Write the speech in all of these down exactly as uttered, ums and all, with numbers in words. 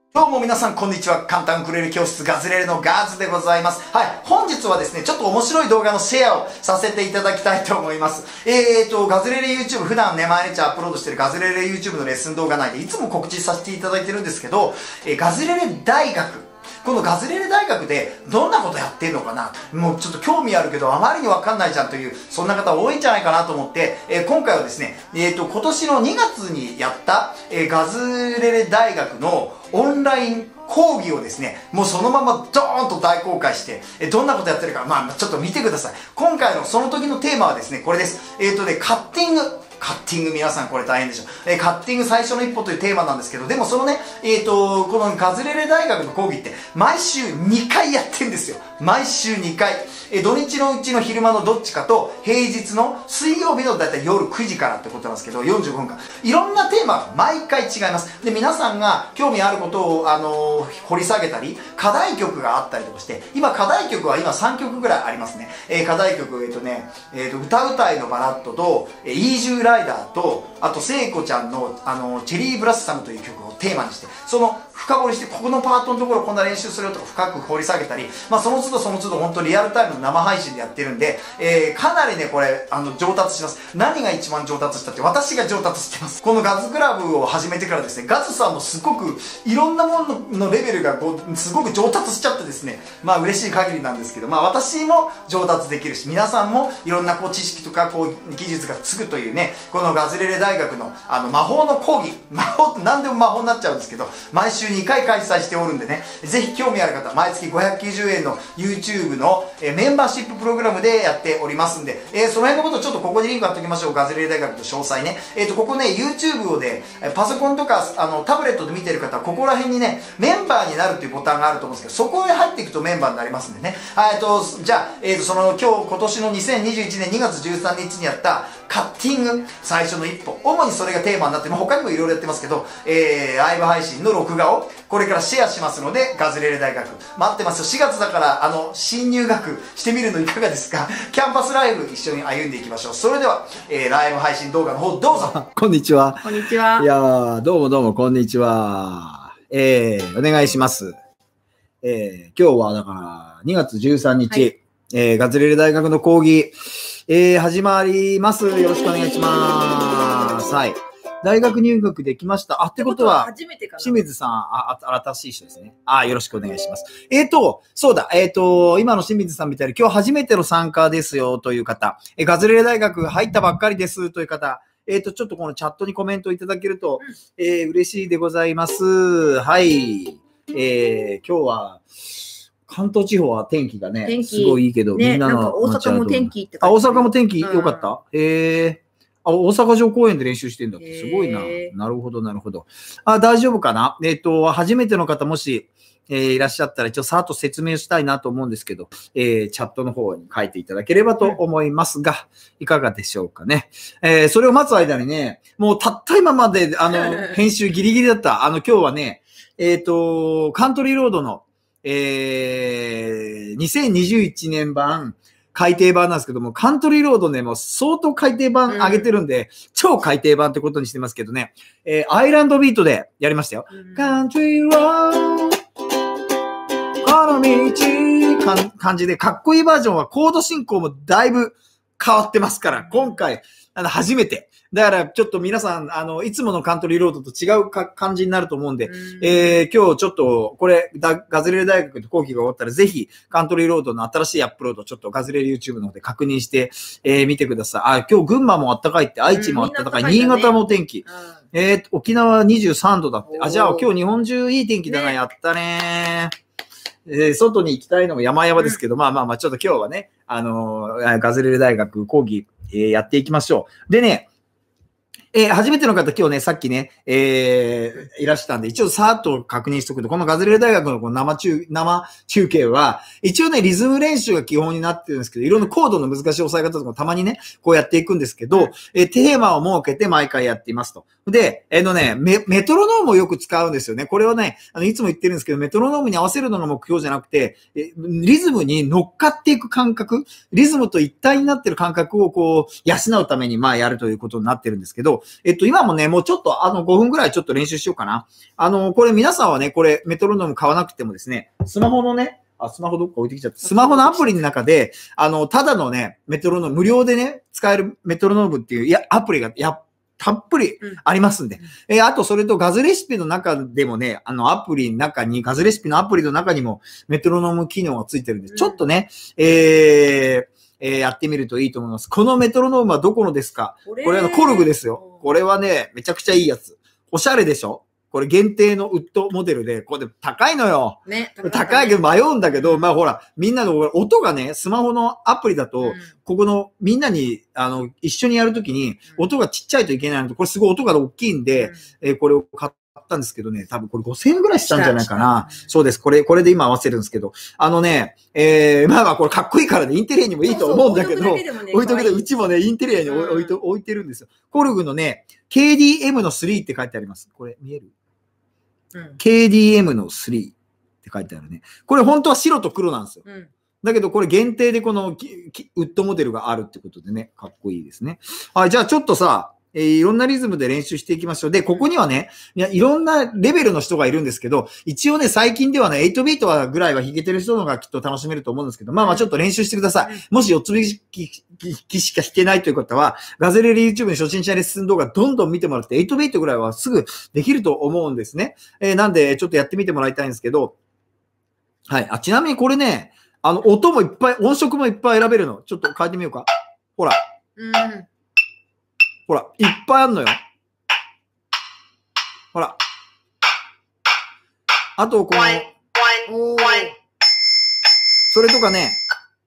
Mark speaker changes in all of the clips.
Speaker 1: どうも皆さんこんにちは。簡単ウクレレ教室ガズレレのガーズでございます。はい。本日はですね、ちょっと面白い動画のシェアをさせていただきたいと思います。えーと、ガズレレ YouTube、普段ね、毎日アップロードしてるガズレレ YouTube のレッスン動画内でいつも告知させていただいてるんですけど、えー、ガズレレ大学。このガズレレ大学でどんなことやってんのかな、もうちょっと興味あるけどあまりにわかんないじゃんという、そんな方多いんじゃないかなと思って、えー、今回はですね、えーと、今年のにがつにやった、えー、ガズレレ大学のオンライン講義をですね、もうそのままドーンと大公開して、えどんなことやってるか、まあちょっと見てください。今回のその時のテーマはですね、これです。えっとね、カッティング。カッティング、皆さんこれ大変でしょ。えー、カッティング最初の一歩というテーマなんですけど、でもそのね、えっと、このガズレレ大学の講義って毎週にかいやってんですよ。毎週にかい。えー、土日のうちの昼間のどっちかと、平日の水曜日のだいたい夜くじからってことなんですけど、よんじゅうごふんかん。いろんなテーマが毎回違います。で、皆さんが興味あることを、あのー、掘り下げたり、課題曲があったりとかして、今課題曲は今さんきょくぐらいありますね。えー、課題曲、えっとね、えっと、歌うたいのバラッドと、えー、イージューライダーと、あと聖子ちゃんの、あのチェリーブラッサムという曲をテーマにして、その深掘りして、ここのパートのところこんな練習するよとか深く掘り下げたり、まあその都度その都度本当リアルタイムの生配信でやってるんで、えー、かなりねこれあの上達します。何が一番上達したって、私が上達してます。このガズクラブを始めてからですね、ガズさんもすごくいろんなもののレベルがこうすごく上達しちゃってですね、まあ嬉しい限りなんですけど、まあ私も上達できるし、皆さんもいろんなこう知識とかこう技術がつくというね、このガズレレ大学のあの魔法の講義、魔法って何でも魔法になっちゃうんですけど、毎週にかい開催しておるんでね、ぜひ興味ある方、毎月ごひゃくきゅうじゅうえんの YouTube の、えー、メンバーシッププログラムでやっておりますんで、えー、その辺のことちょっとここにリンク貼っておきましょう。ガズレレ大学の詳細ね。えっと、ここね、YouTube をで、パソコンとかあのタブレットで見てる方は、ここら辺にね、メンバーになるっていうボタンがあると思うんですけど、そこへ入っていくとメンバーになりますんでね。えっと、じゃあ、えっと、その今日、今年のにせんにじゅういちねんにがつじゅうさんにちにやったカッティング、最初の一歩。主にそれがテーマになって、まあ、他にもいろいろやってますけど、えー、ライブ配信の録画をこれからシェアしますので、ガズレレ大学待ってますよ。しがつだから、あの、新入学してみるのいかがですか？キャンパスライブ一緒に歩んでいきましょう。それでは、えー、ライブ配信動画の方どうぞ。
Speaker 2: こんにちは。
Speaker 3: こんにちは。
Speaker 2: いやー、どうもどうもこんにちは。えー、お願いします。えー、今日はだからにがつじゅうさんにち、はい、えー、ガズレレ大学の講義、えー、始まります。よろしくお願いします。はい。大学入学できました。あ、ってことは、初めてかな。清水さん、あ、新しい人ですね。あ、よろしくお願いします。えっと、そうだ、えっと、今の清水さんみたいに今日初めての参加ですよという方、え、ガズレレ大学入ったばっかりですという方、えっと、ちょっとこのチャットにコメントいただけると、うん、えー、嬉しいでございます。はい。えー、今日は、関東地方は天気がね、すごいいいけど、
Speaker 3: ね、
Speaker 2: みんなの。
Speaker 3: なんか大阪も天気って
Speaker 2: あ、大阪も天気良かった、うん、えー。あ、大阪城公園で練習してんだって。すごいな。なるほど、なるほど。あ、大丈夫かな？えっと、初めての方もし、えー、いらっしゃったら、一応さーっと説明したいなと思うんですけど、えー、チャットの方に書いていただければと思いますが、いかがでしょうかね。えー、それを待つ間にね、もうたった今まで、あの、編集ギリギリだった。あの、今日はね、えっと、カントリーロードの、えー、にせんにじゅういちねん版、改訂版なんですけども、カントリーロードね、もう相当改訂版上げてるんで、うん、超改訂版ってことにしてますけどね、えー、アイランドビートでやりましたよ。カントリーロード、この道、か感じで、かっこいいバージョンはコード進行もだいぶ変わってますから、今回、あの、初めて。だから、ちょっと皆さん、あの、いつものカントリーロードと違うか感じになると思うんで、うん、えー、今日ちょっと、これ、ガズレレ大学と講義が終わったら、ぜひ、カントリーロードの新しいアップロード、ちょっとガズレレ YouTube の方で確認して、えー、見てください。あ、今日群馬も暖かいって、愛知も暖かい、うん、新潟も天気。うん、えー、沖縄にじゅうさんどだって。あ、じゃあ今日日本中いい天気だな、ね、やったねー。えー、外に行きたいのも山々ですけど、うん、まあまあまあ、ちょっと今日はね、あのー、ガズレレ大学講義、えー、やっていきましょう。でね、えー、初めての方今日ね、さっきね、えー、いらしたんで、一応さーっと確認しておくと、このガズレレ大学のこの生中、生中継は、一応ね、リズム練習が基本になってるんですけど、いろんなコードの難しい押さえ方とかもたまにね、こうやっていくんですけど、えー、テーマを設けて毎回やっていますと。で、えー、のね、メ、メトロノームをよく使うんですよね。これをね、あの、いつも言ってるんですけど、メトロノームに合わせるのが目標じゃなくて、えー、リズムに乗っかっていく感覚、リズムと一体になってる感覚をこう、養うために、まあやるということになってるんですけど、 ど、えっと、今もね、もうちょっと、あの、ごふんぐらいちょっと練習しようかな。あの、これ皆さんはね、これ、メトロノーム買わなくてもですね、スマホのね、あ、スマホどっか置いてきちゃった。スマホのアプリの中で、あの、ただのね、メトロノーム、無料でね、使えるメトロノームっていう、いや、アプリが、や、たっぷりありますんで。うん、えー、あと、それとガズレシピの中でもね、あの、アプリの中に、ガズレシピのアプリの中にもメトロノーム機能がついてるんで、うん、ちょっとね、えー、えー、やってみるといいと思います。このメトロノームはどこのですか？これ、これはコルグですよ。これはね、めちゃくちゃいいやつ。おしゃれでしょ？これ限定のウッドモデルで、これ高いのよ。ね。高い、ね、高いけど迷うんだけど、まあほら、みんなの音がね、スマホのアプリだと、うん、ここのみんなに、あの、一緒にやるときに、音がちっちゃいといけないのと、これすごい音が大きいんで、うん、えー、これを買ったんですけどね、多分これごせんえんぐらいしたんじゃないかな。そうです。これ、これで今合わせるんですけど、あのね、えー、まあまあこれかっこいいからね、インテリアにもいいと思うんだけど、そうそう置いとくで、うちもね、インテリアに置いと、置いてるんですよ。コルグのね、ケーディーエム のスリーって書いてあります。これ見える？うん、ケーディーエム のスリーって書いてあるね。これ本当は白と黒なんですよ。うん、だけどこれ限定でこのウッドモデルがあるってことでね、かっこいいですね。はい、じゃあちょっとさ、えー、いろんなリズムで練習していきましょう。で、ここにはね、いや、いろんなレベルの人がいるんですけど、一応ね、最近ではね、はちビートはぐらいは弾けてる人のがきっと楽しめると思うんですけど、まあまあちょっと練習してください。もしよっつ弾きしか弾けないという方は、ガズレレ YouTube の初心者レッスン動画どんどん見てもらって、はちビートぐらいはすぐできると思うんですね。えー、なんで、ちょっとやってみてもらいたいんですけど、はい。あ、ちなみにこれね、あの、音もいっぱい、音色もいっぱい選べるの。ちょっと変えてみようか。ほら。うん。ほら、いっぱいあんのよ。ほら。あと、この、それとかね、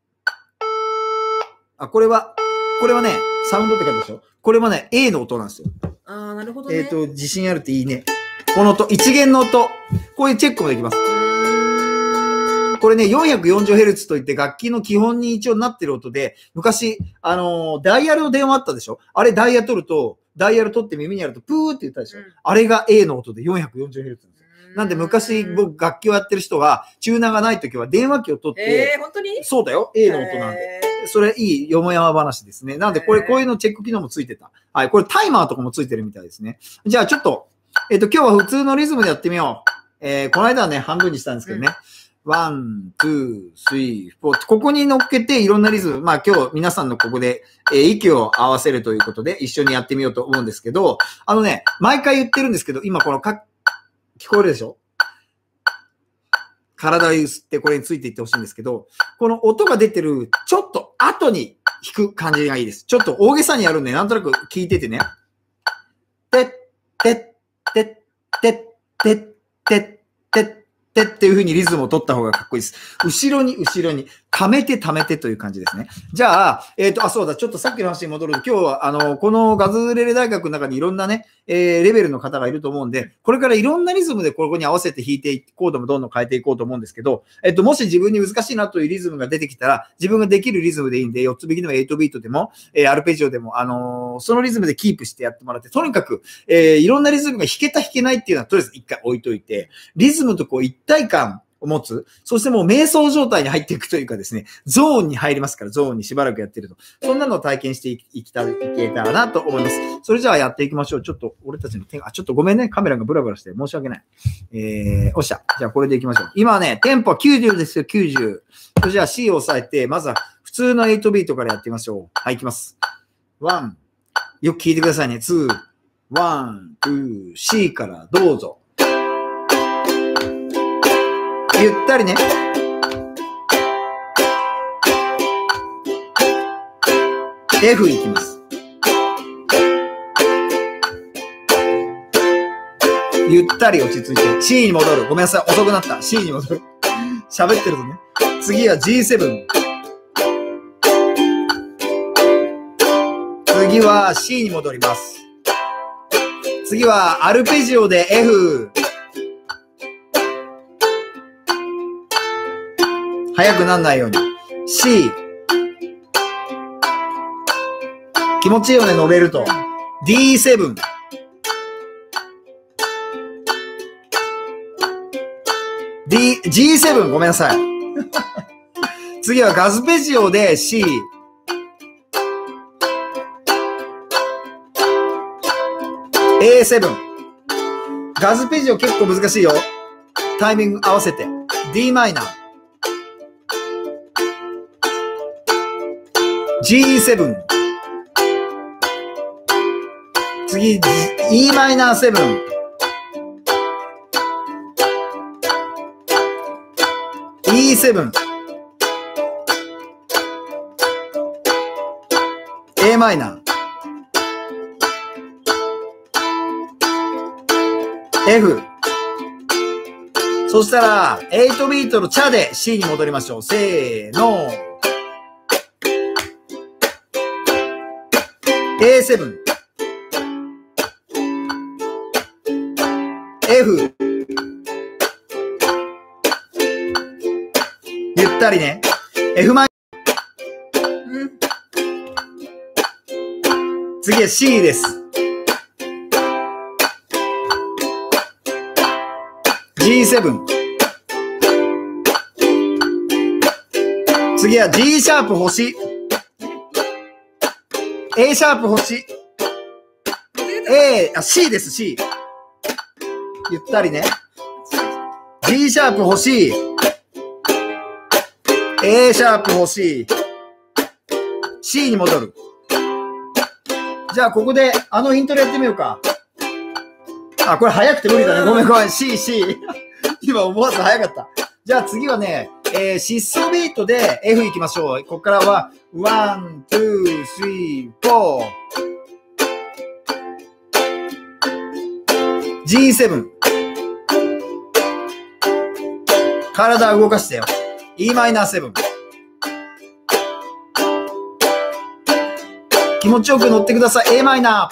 Speaker 2: あ、これは、これはね、サウンドって書いてあるでしょ？これはね、A の音なんですよ。
Speaker 3: ああ、なるほどね。
Speaker 2: えっと、自信あるっていいね。この音、一弦の音。こういうチェックもできます。これね、よんひゃくよんじゅうヘルツ といって楽器の基本に一応なってる音で、昔、あのー、ダイヤルの電話あったでしょ？あれダイヤ取ると、ダイヤル取って耳にやるとプーって言ったでしょ？うん、あれが A の音で よんひゃくよんじゅうヘルツ なんですよ。なんで昔僕楽器をやってる人は、チューナーがないときは電話機を取って、
Speaker 3: えー、本当に？
Speaker 2: そうだよ、A の音なんで。それいいよもやま話ですね。なんでこれ、こういうのチェック機能もついてた。はい、これタイマーとかもついてるみたいですね。じゃあちょっと、えっと、今日は普通のリズムでやってみよう。えー、この間はね、半分にしたんですけどね。ワン、ツー、スリー、フォー。ここに乗っけていろんなリズム。まあ今日皆さんのここで、えー、息を合わせるということで一緒にやってみようと思うんですけど、あのね、毎回言ってるんですけど、今このか、聞こえるでしょ？体を揺すってこれについていってほしいんですけど、この音が出てるちょっと後に弾く感じがいいです。ちょっと大げさにやるんで、なんとなく聞いててね。てって、てって、てって、てって、てっていう風にリズムを取った方がかっこいいです。後ろに後ろに、溜めて溜めてという感じですね。じゃあ、えっと、あ、そうだ、ちょっとさっきの話に戻ると、今日は、あの、このガズレレ大学の中にいろんなね、えー、レベルの方がいると思うんで、これからいろんなリズムでここに合わせて弾いていこうともどんどん変えていこうと思うんですけど、えっと、もし自分に難しいなというリズムが出てきたら、自分ができるリズムでいいんで、よっつ弾きでもはちビートでも、えー、アルペジオでも、あのー、そのリズムでキープしてやってもらって、とにかく、えー、いろんなリズムが弾けた弾けないっていうのはとりあえず一回置いといて、リズムとこう一体感、を持つ。そしてもう瞑想状態に入っていくというかですね、ゾーンに入りますから、ゾーンにしばらくやってると。そんなのを体験していきたいけたらなと思います。それじゃあやっていきましょう。ちょっと俺たちの手が、あ、ちょっとごめんね。カメラがブラブラして申し訳ない。えー、おっしゃ。じゃあこれでいきましょう。今はね、テンポはきゅうじゅうですよ、きゅうじゅう。それじゃあ C を押さえて、まずは普通のはちビートからやってみましょう。はい、いきます。ワン。よく聞いてくださいね。ツー。ワン、ツー、C からどうぞ。ゆったりね。F いきます。ゆったり落ち着いて C に戻る。ごめんなさい。遅くなった。C に戻る。喋ってるとね。次は ジーセブン。次は C に戻ります。次はアルペジオで F。早くなんないように。C。気持ちいいよね、乗れると。ディーセブン。D、ジーセブン、ごめんなさい。次はガスペジオで C。 エーセブン。ガズペジオ結構難しいよ。タイミング合わせて。D マイナー。ジーセブン。次、E マイナーセブン。イーセブン。A マイナー。F。そしたら、はちビートのチャで C に戻りましょう。せーの。エーセブン。F。ゆったりね。F マイナー。次は C です。ジーセブン。次は G シャープ星。A シャープ星。A、あ、C です、C。ゆったりね。G シャープ星。A シャープ星。C に戻る。じゃあ、ここで、あのイントロやってみようか。あ、これ早くて無理だね。ごめんごめん。C、C。今思わず早かった。じゃあ次はね、えー、疾走ビートで F 行きましょう。ここからは、ワン、ツー、スリー、フォー。ジーセブン。体動かしてよ。E マイナーセブン。気持ちよく乗ってください。A マイナ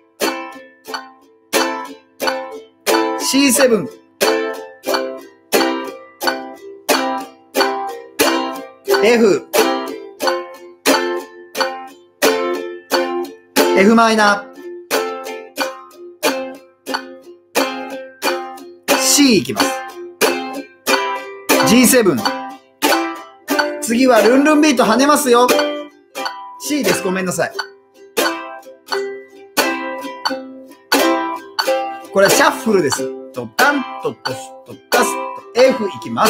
Speaker 2: ー。シーセブン。F。F マイナー。C いきます。ジーセブン。次はルンルンビート跳ねますよ。C です。ごめんなさい。これはシャッフルです。と、タンと、と、と、タスと、F いきます。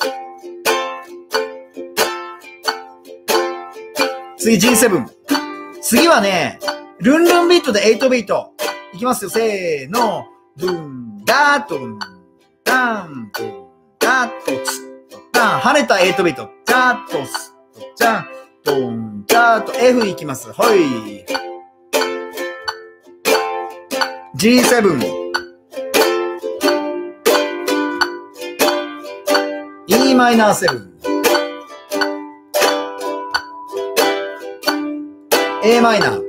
Speaker 2: 次 ジーセブン。次はね、ルンルンビートではちビート。いきますよ。せーの。ドゥン、ダートン、ダン、ドゥン、ダート、ツッと、ダン。跳ねたはちビート。ダート、スッと、ジャン、ドン、ダート、F いきます。はい。ジーセブン。E マイナーセブン。A マイナー。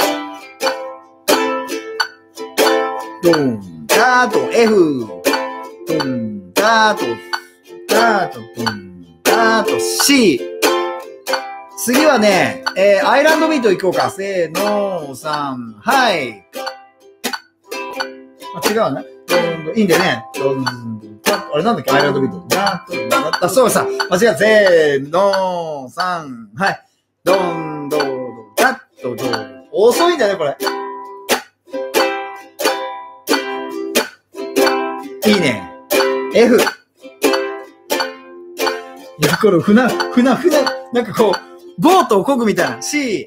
Speaker 2: ドン、ダート、F。ドン、ダート、ダート、ドン、ダート、C。次はね、えー、アイランドビート行こうか。せーの、さん、はい。あ、違うね。いいんだよね。あれなんだっけ、アイランドビート。あ、そうさ。間違えた。せーの、さん、はい。ドン、ドン、ダッと、ドン。遅いんだよね、これ。いいね。F。いや、これ、船、船、船、なんかこう、ボートを漕ぐみたいな。C。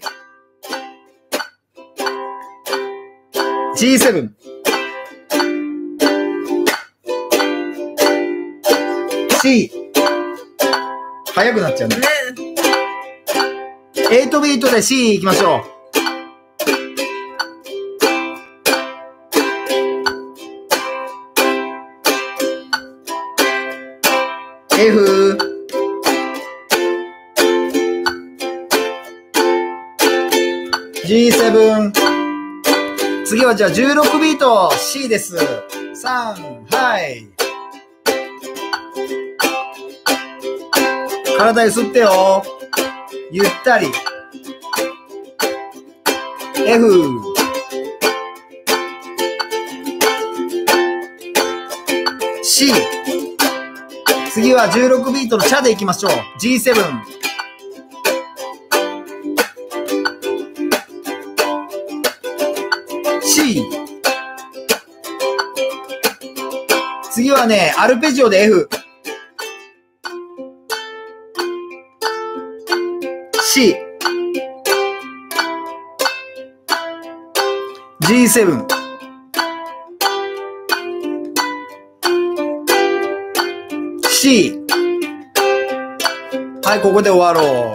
Speaker 2: ジーセブン。C。早くなっちゃうね。はちビートで C 行きましょう。F。ジーセブン。次はじゃあじゅうろくビート C です。さん、はい。体揺すってよ。ゆったり。F。C。次はじゅうろくビートのチャでいきましょう。ジーセブン。C。 次はね、アルペジオで F。C。ジーセブン。C。はい、ここで終わろう。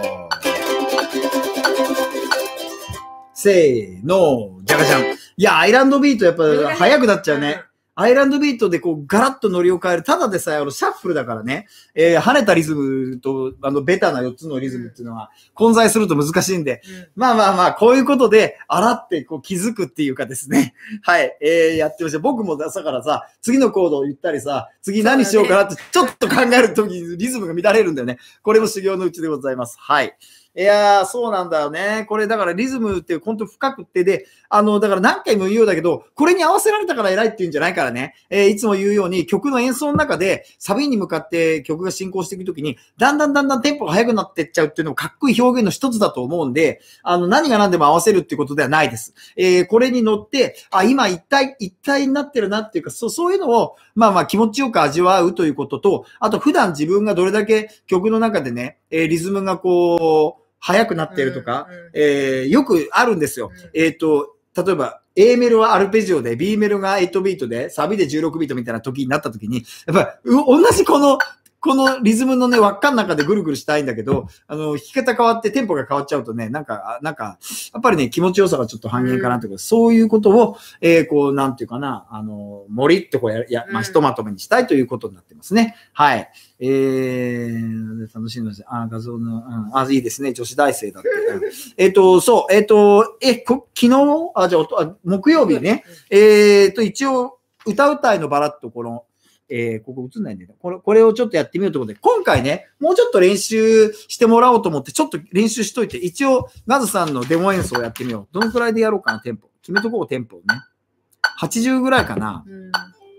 Speaker 2: せーの、じゃがじゃん。いや、アイランドビートやっぱ早くなっちゃうね。アイランドビートでこうガラッとノリを変える。ただでさえあのシャッフルだからね。えー、跳ねたリズムとあのベタなよっつのリズムっていうのは混在すると難しいんで。うん、まあまあまあ、こういうことで、あらってこう気づくっていうかですね。はい。えー、やってました。僕もだからさ、次のコードを言ったりさ、次何しようかなってちょっと考えるときにリズムが乱れるんだよね。これも修行のうちでございます。はい。いやー、そうなんだよね。これだからリズムって本当深くってで、あの、だから何回も言うようだけど、これに合わせられたから偉いっていうんじゃないからね。えー、いつも言うように曲の演奏の中でサビに向かって曲が進行していくときに、だんだんだんだんテンポが速くなっていっちゃうっていうのもかっこいい表現の一つだと思うんで、あの、何が何でも合わせるっていうことではないです。えー、これに乗って、あ、今一体、一体になってるなっていうか、そう、そういうのを、まあまあ気持ちよく味わうということと、あと普段自分がどれだけ曲の中でね、えー、リズムがこう、速くなってるとか、うんうん、えー、よくあるんですよ。うん、えっと、例えば、A メロはアルペジオで、B メロがはちビートで、サビでじゅうろくビートみたいな時になった時に、やっぱり、同じこの、このリズムのね、輪っかの中でぐるぐるしたいんだけど、あの、弾き方変わってテンポが変わっちゃうとね、なんか、なんか、やっぱりね、気持ちよさがちょっと半減かなというか、うん、そういうことを、えー、こう、なんていうかな、あの、森ってこうや、や、まあ、ひとまとめにしたいということになってますね。はい。えー、楽しみです。あ、画像の、うん、あ、いいですね。女子大生だって。うん、えっと、そう、えっと、え、こ昨日、あ、じゃあ、木曜日ね、えっと、一応、歌うたいのバラッとこの、えー、ここ映んないんだよね。これ、これをちょっとやってみようということで、今回ね、もうちょっと練習してもらおうと思って、ちょっと練習しといて、一応、ガズさんのデモ演奏をやってみよう。どのくらいでやろうかな、テンポ。決めとこう、テンポをね。はちじゅうぐらいかな。うん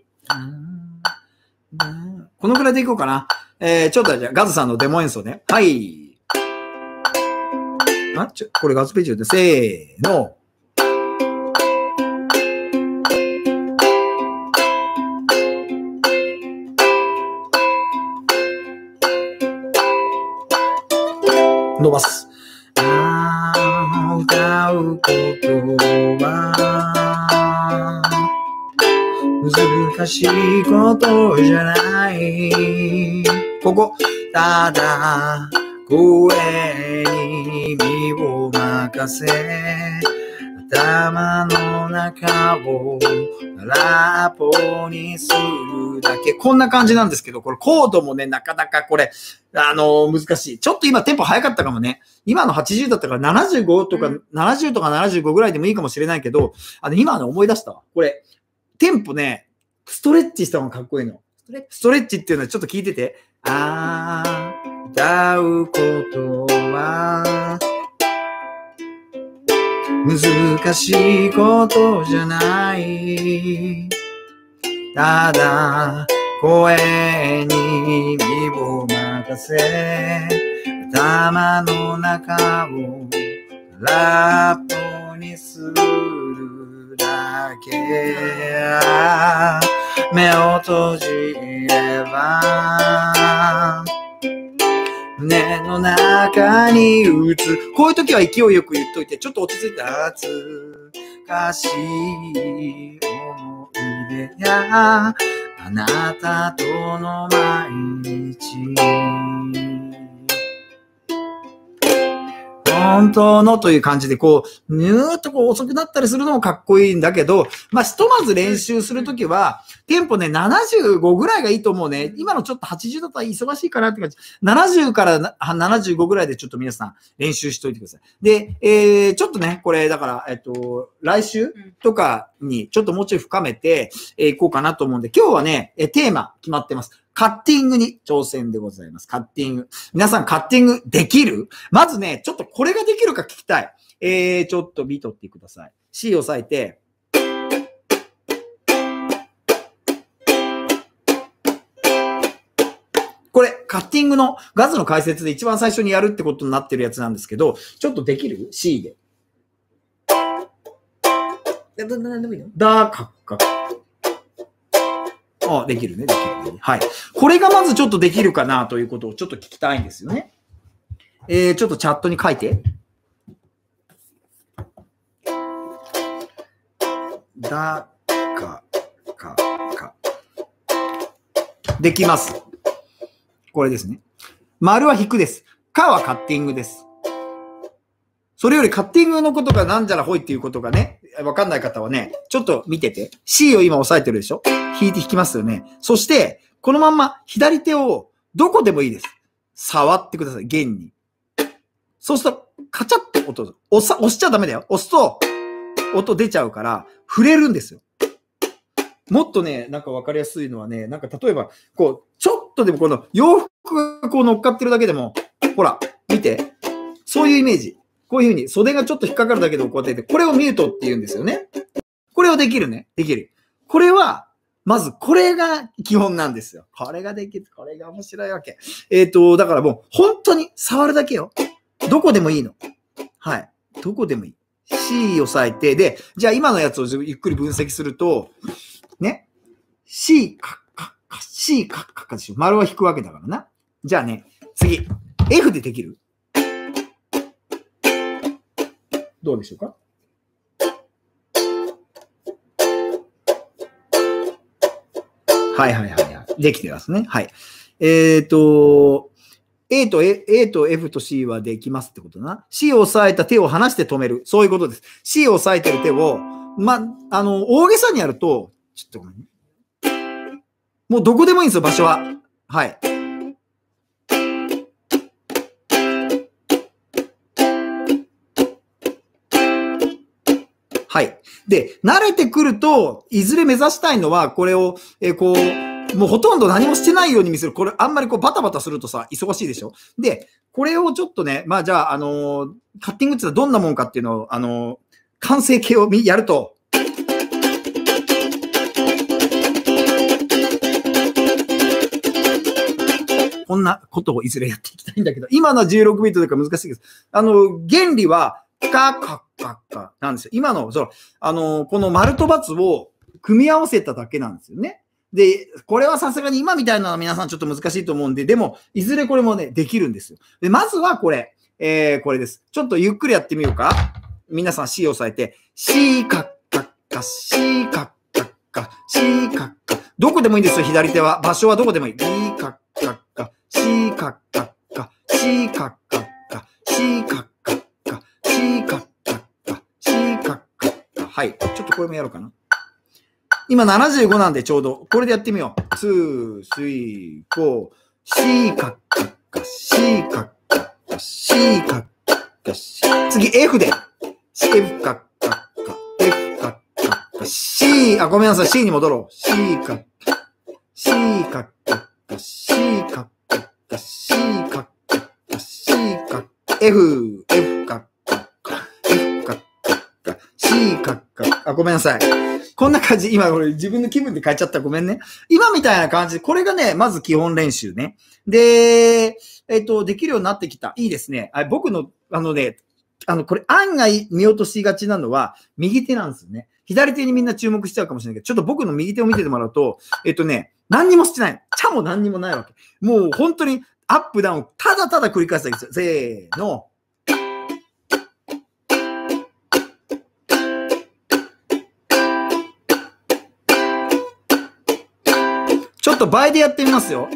Speaker 2: このくらいでいこうかな。えー、ちょっとじゃあ、ガズさんのデモ演奏ね。はい。あ、ちょ、これガズページで、せーの。伸ばす。あー、歌うことは難しいことじゃない。ここ、ただ声に身を任せ、頭の中を空っぽにするだけ。こんな感じなんですけど、これコードもね、なかなかこれ、あのー、難しい。ちょっと今テンポ早かったかもね。今のはちじゅうだったからななじゅうごとか、うん、ななじゅうとかななじゅうごぐらいでもいいかもしれないけど、あの、今の思い出したわ。これ、テンポね、ストレッチした方がかっこいいの。ストレッチ、ストレッチっていうのはちょっと聞いてて。あー、歌うことは、難しいことじゃない。ただ、声に身を任せ、頭の中を空っぽにするだけ。目を閉じれば胸の中に打つ。こういう時は勢いよく言っといて、ちょっと落ち着いて、懐かしい思い出や、あなたとの毎日。本当のという感じで、こう、ぬーっとこう遅くなったりするのもかっこいいんだけど、まあ、ひとまず練習するときは、テンポね、ななじゅうごぐらいがいいと思うね。今のちょっとはちじゅうだったら忙しいかなって感じ。ななじゅうからななじゅうごぐらいでちょっと皆さん練習しといてください。で、えー、ちょっとね、これだから、えっと、来週とかにちょっともうちょい深めてい、えー、こうかなと思うんで、今日はね、えテーマ決まってます。カッティングに挑戦でございます。カッティング。皆さんカッティングできる？まずね、ちょっとこれができるか聞きたい。えー、ちょっとビートってください。C を押さえて、これ、カッティングのガズの解説で一番最初にやるってことになってるやつなんですけど、ちょっとできる？ C で。だ、カッカ。 あ、できるね、できるね。はい。これがまずちょっとできるかなということをちょっと聞きたいんですよね。えー、ちょっとチャットに書いて。だ、か、か、か。できます。これですね。丸は引くです。かはカッティングです。それよりカッティングのことがなんじゃらほいっていうことがね、わかんない方はね、ちょっと見てて。C を今押さえてるでしょ？引いて引きますよね。そして、このまんま左手をどこでもいいです。触ってください。弦に。そうすると、カチャって音、押さ、押しちゃダメだよ。押すと、音出ちゃうから、触れるんですよ。もっとね、なんかわかりやすいのはね、なんか例えば、こう、ちょっとでもこの洋服がこう乗っかってるだけでも、ほら、見て。そういうイメージ。こういう風に袖がちょっと引っかかるだけでこうやってて、これをミュートって言うんですよね。これをできるね。できる。これは、まずこれが基本なんですよ。これができる。これが面白いわけ。えっと、だからもう本当に触るだけよ。どこでもいいの。はい。どこでもいい。C 押さえて、で、じゃあ今のやつをゆっくり分析すると、ね。C、カッカッカ、C、カッカッカでしょ。丸は引くわけだからな。じゃあね、次。F でできる？どうでしょうか？はいはいはいはい。できてますね。はい。えっと、A と A、A と F と C はできますってことだな。C を押さえた手を離して止める。そういうことです。C を押さえてる手を、ま、あの、大げさにやると、ちょっとごめんね。もうどこでもいいんですよ、場所は。はい。はい。で、慣れてくると、いずれ目指したいのは、これを、えー、こう、もうほとんど何もしてないように見せる。これ、あんまりこう、バタバタするとさ、忙しいでしょ？で、これをちょっとね、まあじゃあ、あのー、カッティングってのはどんなもんかっていうのを、あのー、完成形をやると、こんなことをいずれやっていきたいんだけど、今のはじゅうろくビートだから難しいです。あの、原理は、カカッカッカなんですよ。今の、その、あの、この丸と×を組み合わせただけなんですよね。で、これはさすがに今みたいなのは皆さんちょっと難しいと思うんで、でも、いずれこれもね、できるんですよ。で、まずはこれ、えー、これです。ちょっとゆっくりやってみようか。皆さん C を押さえて、C カッカッカ、C カッカッカ、C カッカ。どこでもいいんですよ、左手は。場所はどこでもいい。D カッカッカ、C カッカッカ、C カッカッカ、C カッカッカ、C カッカッカ、C カッカッカ。はい。ちょっとこれもやろうかな。今ななじゅうごなんでちょうど。これでやってみよう。に、さん、よん、C カッカッカ、C カッカッカ、C カッカッカ、C。次 F で。F カッカッカ、F カッカッカ、C。あ、ごめんなさい。C に戻ろう。C カッカッカ、C カッカッカ、C カッカッカ、C カッカッカ、C カッカッカ、F、F カッカッカ、F カッカッカ、C カッカッカ。あ、ごめんなさい。こんな感じ。今、俺自分の気分で変えちゃった。ごめんね。今みたいな感じで、これがね、まず基本練習ね。で、えっと、できるようになってきた。いいですね。あ、僕の、あのね、あの、これ案外見落としがちなのは、右手なんですよね。左手にみんな注目しちゃうかもしれないけど、ちょっと僕の右手を見ててもらうと、えっとね、何にもしてないの。茶も何にもないわけ。もう本当にアップダウンをただただ繰り返すだけですよ。せーの。ちょっと倍でやってみますよ。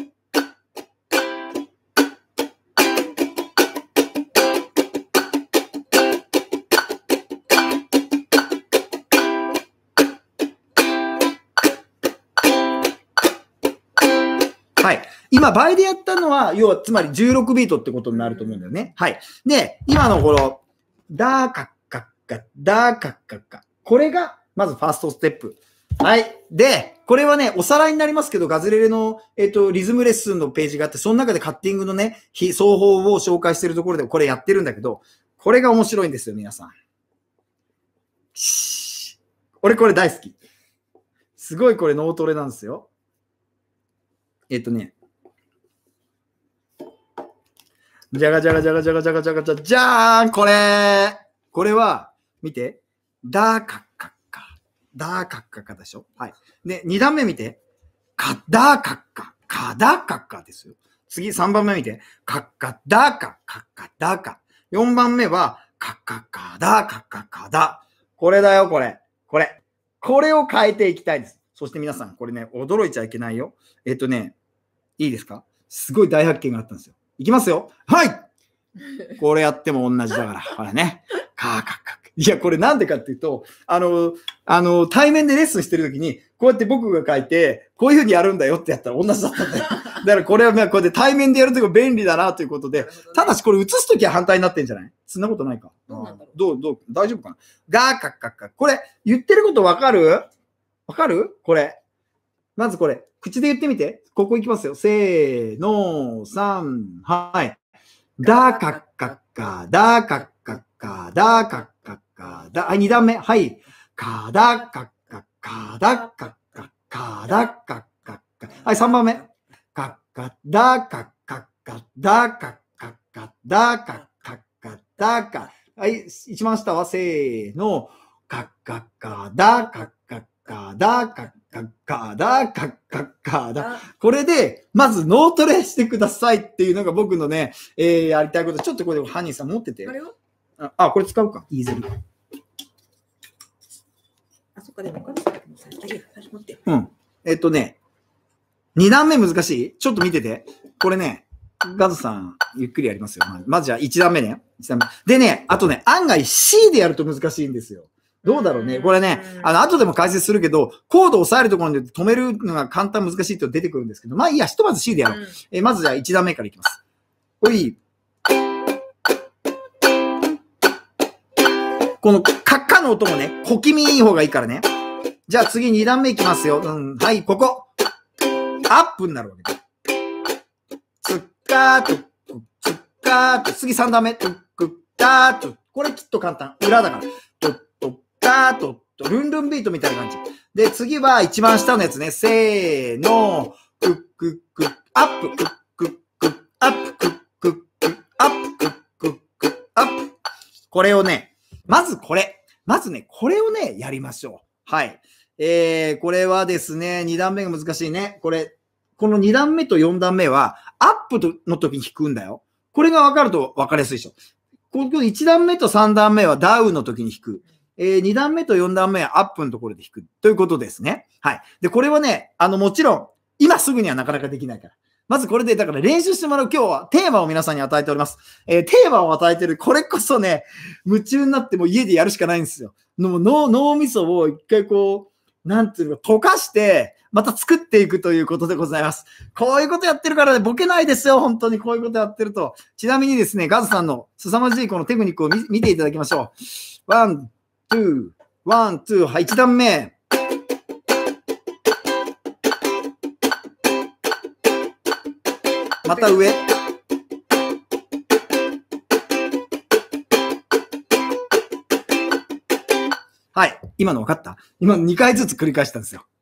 Speaker 2: はい。今倍でやったのは、要はつまりじゅうろくビートってことになると思うんだよね。はい。で、今のこの、ダーカッカッカ、ダーカッカッカ。これが、まずファーストステップ。はい。で、これはね、おさらいになりますけど、ガズレレの、えっと、リズムレッスンのページがあって、その中でカッティングのね、奏法を紹介しているところでこれやってるんだけど、これが面白いんですよ、皆さん。シー。俺これ大好き。すごいこれ脳トレなんですよ。えっとね。じゃがじゃがじゃがじゃがじゃがじゃがじゃじゃーんこれこれは、見て。ダーカッカッカ。ダーカッカッカでしょ。はい。で、二段目見て。 かだかか、かだかかですよ。次さんばんめ見て。かかだか、かかだか。よんばんめは、かかかだかかかだ。これだよ、これ。これ。これを変えていきたいです。そして皆さん、これね、驚いちゃいけないよ。えっとね、いいですか？すごい大発見があったんですよ。いきますよ。はいこれやっても同じだから。ほらね。かかか。いや、これなんでかっていうと、あの、あの、対面でレッスンしてるときに、こうやって僕が書いて、こういうふうにやるんだよってやったら同じだったんだよ。だからこれはね、こうやって対面でやるときは便利だなということで、ただしこれ映すときは反対になってんじゃない？そんなことないか。
Speaker 3: どうなんだろう。
Speaker 2: どう、どう、大丈夫かな？がかかか。これ、言ってることわかる？わかる？これ。まずこれ、口で言ってみて。ここ行きますよ。せーの、さん、はい。だかかか、だかかか、だかかか、だ、はい、二段目。はい。かだかかか、だかかか、だかかか。はい、三番目。かか、だかかか、だかかか、だかかか、だか。はい、一番下はせーの。かかか、だかかか、だかかか、だかかか、だ。これで、まず脳トレしてくださいっていうのが僕のね、えー、やりたいこと。ちょっとこれ、ハニーさん持ってて。
Speaker 3: あれは
Speaker 2: あ、あこれ使うか。イーゼル。
Speaker 3: あ、そっか、でも他の人だけどさ、あ、いいよ、私持って。
Speaker 2: うん。えっとね、二段目難しい？ちょっと見てて。これね、ガズさん、ゆっくりやりますよ。まずじゃあ一段目ね。一段目。でね、あとね、案外 シー でやると難しいんですよ。どうだろうね。これね、あの、後でも解説するけど、コードを押さえるところで止めるのが簡単難しいって出てくるんですけど、まあいいや、ひとまず シー でやろう。うん、えまずじゃあいち段目からいきます。おい。このカッカの音もね、小気味いい方がいいからね。じゃあ次に段目いきますよ。うん、はい、ここ。アップになるわけです。つっかーと、つっかーと、次さん段目。つっくったーと。これきっと簡単。裏だから。ーと、ルンルンビートみたいな感じ。で、次は一番下のやつね。せーの、クックックッ、アップ、クックックッ、アップ、クックックッ、アップ、クックックッ、アップ。これをね、まずこれ。まずね、これをね、やりましょう。はい。えー、これはですね、二段目が難しいね。これ、この二段目と四段目は、アップの時に弾くんだよ。これが分かると分かりやすいでしょ。この一段目と三段目はダウンの時に弾く。えー、に段目とよん段目はアップのところで弾くということですね。はい。で、これはね、あの、もちろん、今すぐにはなかなかできないから。まずこれで、だから練習してもらう今日はテーマを皆さんに与えております。えー、テーマを与えてる。これこそね、夢中になってもう家でやるしかないんですよ。の脳、脳みそを一回こう、なんていうのか、溶かして、また作っていくということでございます。こういうことやってるからね、ボケないですよ。本当にこういうことやってると。ちなみにですね、ガズさんの凄まじいこのテクニックを 見, 見ていただきましょう。ワン、ツー、ワン、ツー、はい、一段目。また上。はい。今の分かった？今にかいずつ繰り返したんですよ。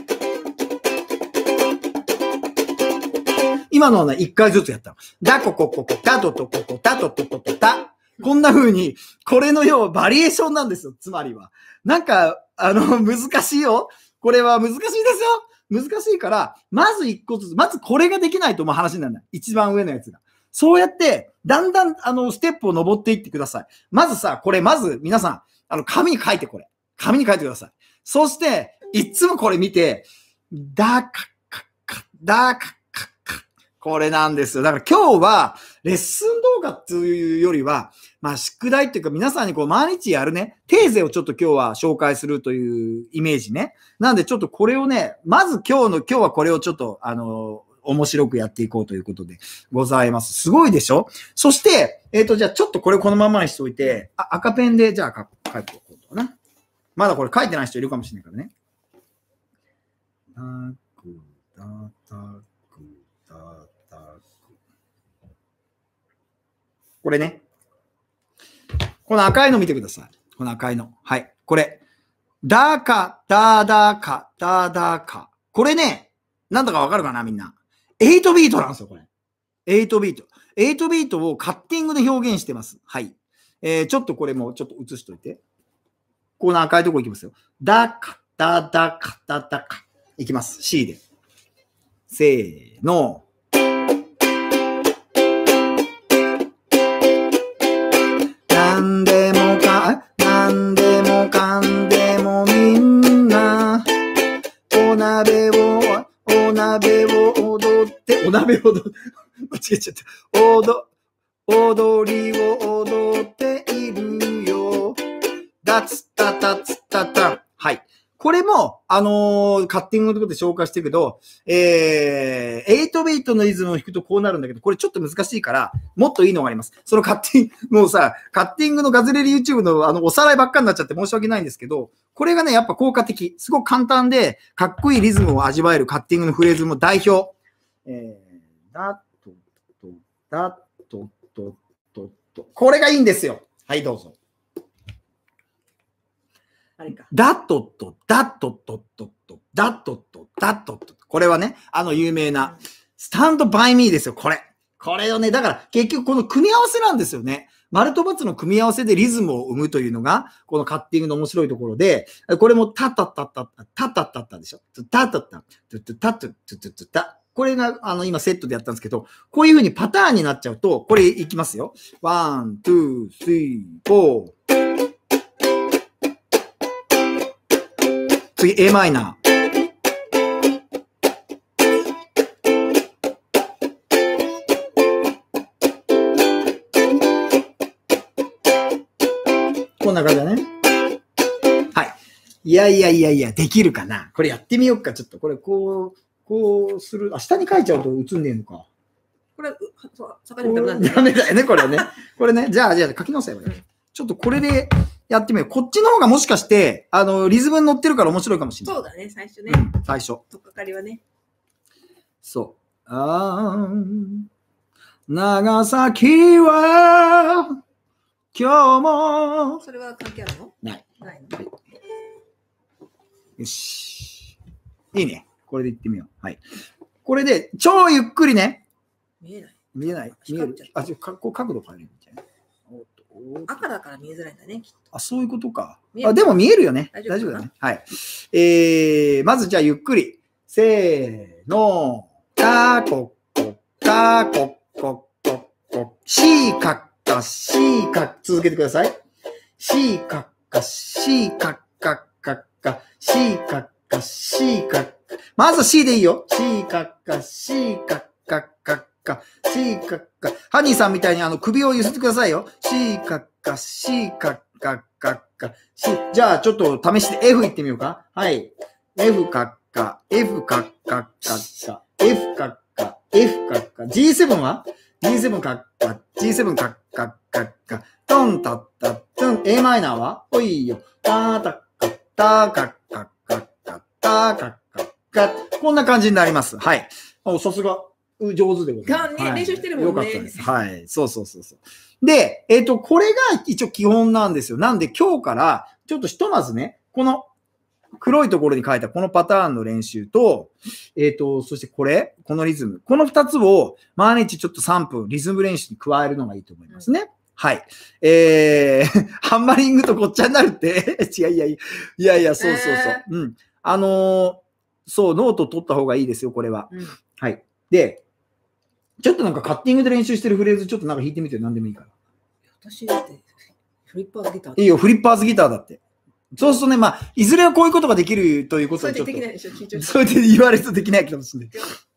Speaker 2: 今のはね、いっかいずつやったの。だここここ、たととここ、たととととた。こんな風に、これのようバリエーションなんですよ。つまりは。なんか、あの、難しいよ。これは難しいですよ。難しいから、まず一個ずつ、まずこれができないともう話にならない。一番上のやつが。そうやって、だんだん、あの、ステップを登っていってください。まずさ、これ、まず、皆さん、あの、紙に書いてこれ。紙に書いてください。そして、いつもこれ見て、だかかか、だかかか。これなんですよ。だから今日は、レッスン動画っていうよりは、まあ、宿題っていうか皆さんにこう毎日やるね、テーゼをちょっと今日は紹介するというイメージね。なんでちょっとこれをね、まず今日の、今日はこれをちょっと、あの、面白くやっていこうということでございます。すごいでしょ？そして、えっと、じゃあちょっとこれこのままにしておいて、あ赤ペンで、じゃあ書いておこうかな。まだこれ書いてない人いるかもしれないからね。たく、たたく、たたく。これね。この赤いの見てください。この赤いの。はい。これ。だか、だだか、だだか。これね、なんだかわかるかなみんな。エイトビートなんですよ、これ。エイトビート。エイトビートをカッティングで表現してます。はい。えー、ちょっとこれもちょっと映しといて。この赤いとこ行きますよ。だか、だだか、だだか。いきます。C で。 せーの。なんでもか、なんでもかんでもみんな、お鍋を、お鍋を踊って、お鍋を踊って、間違えちゃった。踊、踊りを踊っているよ。だつたたつたた。はい。これも、あのー、カッティングのところで紹介してるけど、えー、エイトビートのリズムを弾くとこうなるんだけど、これちょっと難しいから、もっといいのがあります。そのカッティング、もうさ、カッティングのガズレレ YouTube のあの、おさらいばっかになっちゃって申し訳ないんですけど、これがね、やっぱ効果的。すごく簡単で、かっこいいリズムを味わえるカッティングのフレーズも代表。えー、だと、と、だと、と、と、と。これがいいんですよ。はい、どうぞ。
Speaker 3: あれか。
Speaker 2: ダットット、ダットットットット、ダットット、ダットット。これはね、あの有名な、スタンドバイミーですよ、これ。これをね、だから結局この組み合わせなんですよね。丸と×の組み合わせでリズムを生むというのが、このカッティングの面白いところで、これもタッタッタッタッタッタッタッタッタでしょ。タッタッタッタッタッタッタッタッタッタ。これが、あの、今セットでやったんですけど、こういう風にパターンになっちゃうと、これいきますよ。ワン、ツー、スリー、フォー。次、A マイナー。こんな感じだね。はい。いやいやいやいや、できるかな。これやってみようか。ちょっと、これ、こう、こうする。あ、下に書いちゃうと映んねえのか。
Speaker 3: これ、そう、坂にダメなんだよ。
Speaker 2: ダメだよね、これね。これね。じゃあ、じゃあ、書き直せばいい。ちょっとこれでやってみよう。こっちの方がもしかして、あの、リズムに乗ってるから面白いかもしれない。
Speaker 3: そうだね、最初ね。
Speaker 2: うん、最初。
Speaker 3: とっかかりはね。
Speaker 2: そう。あー、長崎は、今日も。
Speaker 3: それは関係あるの？
Speaker 2: ない。
Speaker 3: ないの？
Speaker 2: よし。いいね。これでいってみよう。はい。これで、超ゆっくりね。
Speaker 3: 見えない。
Speaker 2: 見えない見える。あ、ちょ、かこう角度変えるみたいな。
Speaker 3: 赤だから見えづらいんだね、きっと。
Speaker 2: あ、そういうことか。
Speaker 3: あ、
Speaker 2: でも見えるよね。
Speaker 3: 大
Speaker 2: 丈夫だね。はい。えー、まずじゃあゆっくり。せーの。かここ、かここ、ここ。しかっか、しか、続けてください。しかっか、しかっか、かっか、しかっか、しかっか。まず C でいいよ。しかっか、しかっか、かっか、しかっか。ハニーさんみたいにあの首を揺すってくださいよ。しかっか、しかっか、かっか、し。じゃあちょっと試して F いってみようか。はい。F かっか、F かっか、かっか、F かっか、F かっか。ジーセブン は ジーセブン かっか、ジーセブン かっか、かっか。トンタッタットン。A マイナーはおいよ。タタッカッタカッカッカッカッタカッカッカッ。こんな感じになります。はい。お、さすが。上手でございます。
Speaker 3: ね、練習してるもんね。
Speaker 2: よかったです。はい。そうそうそうそう。で、えっと、これが一応基本なんですよ。なんで今日から、ちょっとひとまずね、この黒いところに書いたこのパターンの練習と、えっと、そしてこれ、このリズム。この二つを毎日ちょっとさんぷんリズム練習に加えるのがいいと思いますね。うん、はい。えー、ハンマリングとごっちゃになるって違う、いやいや、いやいや、そうそうそう。えー、うん。あのー、そう、ノート取った方がいいですよ、これは。うん、はい。で、ちょっとなんかカッティングで練習してるフレーズちょっとなんか弾いてみて何でもいいから。
Speaker 3: 私だって、フリッパーズギター。
Speaker 2: いいよ、フリッパーズギターだって。そうするとね、まあ、いずれはこういうことができるということはちょっと。それでできないでしょ、緊張して。それで言われるとできないかもしれない。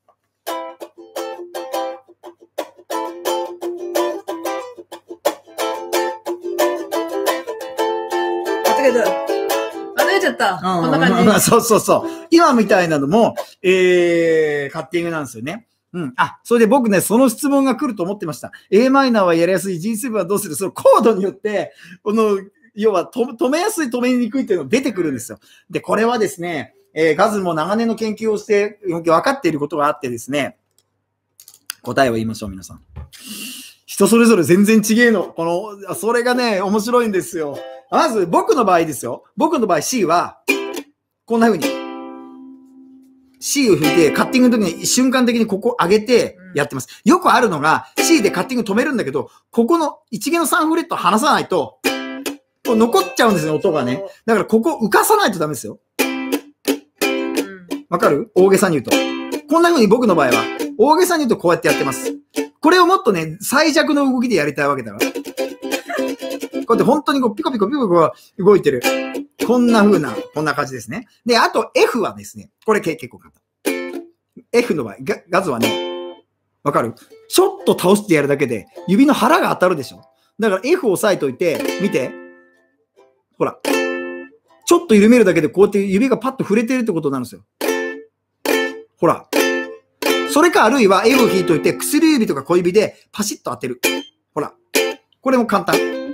Speaker 3: 離れちゃった。こんな感じ。
Speaker 2: そうそうそう。今みたいなのも、えー、カッティングなんですよね。うん。あ、それで僕ね、その質問が来ると思ってました。A マイナーはやりやすい、ジーセブン はどうする？そのコードによって、この、要は止めやすい、止めにくいっていうのが出てくるんですよ。で、これはですね、えー、ガズも長年の研究をして分かっていることがあってですね、答えを言いましょう、皆さん。人それぞれ全然違えの。この、それがね、面白いんですよ。まず、僕の場合ですよ。僕の場合 C は、こんな風に。C を弾いて、カッティングの時に瞬間的にここ上げてやってます。よくあるのが、C でカッティング止めるんだけど、ここの一弦のさんフレット離さないと、こう残っちゃうんですね、音がね。だからここ浮かさないとダメですよ。わかる？大げさに言うと。 こんな風に僕の場合は、大げさに言うとこうやってやってます。これをもっとね、最弱の動きでやりたいわけだから。こうやって本当にこうピコピコピコピコ動いてる。こんな風な、こんな感じですね。で、あと F はですね、これ結構簡単。F の場合、ガガズはね、わかる？ちょっと倒してやるだけで、指の腹が当たるでしょ？だから F を押さえといて、見て。ほら。ちょっと緩めるだけでこうやって指がパッと触れてるってことになるんですよ。ほら。それかあるいは F を引いといて、薬指とか小指でパシッと当てる。ほら。これも簡単。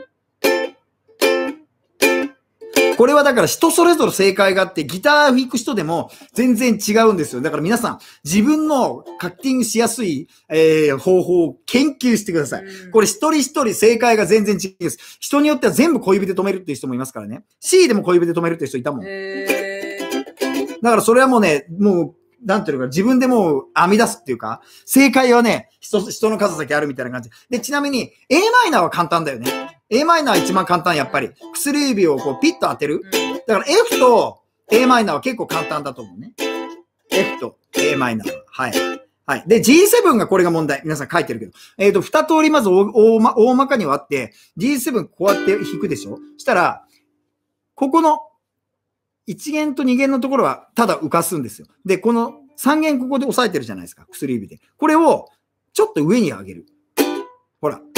Speaker 2: これはだから人それぞれ正解があって、ギターを弾く人でも全然違うんですよ。だから皆さん、自分のカッティングしやすい、えー、方法を研究してください。これ一人一人正解が全然違うんです。人によっては全部小指で止めるっていう人もいますからね。C でも小指で止めるっていう人いたもん。だからそれはもうね、もう、なんていうのか、自分でもう編み出すっていうか、正解はね、人、人の数だけあるみたいな感じ。で、ちなみに A マイナーは簡単だよね。A マイナー一番簡単、やっぱり。薬指をこうピッと当てる。だから F と A マイナーは結構簡単だと思うね。F と A マイナーは。はい。はい。で、ジーセブン がこれが問題。皆さん書いてるけど。えっと、二通りまず大、大ま、大まかにはあって、ジーセブン こうやって弾くでしょ？したら、ここのいち弦とに弦のところはただ浮かすんですよ。で、このさん弦ここで押さえてるじゃないですか。薬指で。これをちょっと上に上げる。ほら。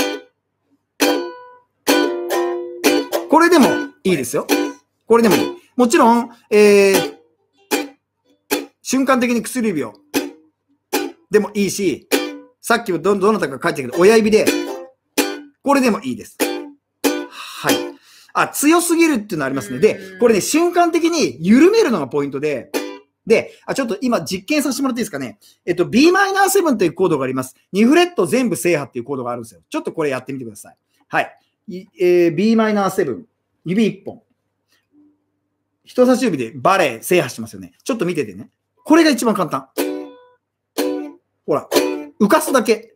Speaker 2: これでもいいですよ。これでもいい。もちろん、えー、瞬間的に薬指を。でもいいし、さっきもど、どなたか書いてるけど、親指で、これでもいいです。はい。あ、強すぎるっていうのありますね。で、これね、瞬間的に緩めるのがポイントで、で、あ、ちょっと今実験させてもらっていいですかね。えっと、ビーマイナーセブン というコードがあります。にフレット全部制覇っていうコードがあるんですよ。ちょっとこれやってみてください。はい。えー、ビーマイナーセブン。指一本。人差し指でバレー制覇してますよね。ちょっと見ててね。これが一番簡単。ほら。浮かすだけ。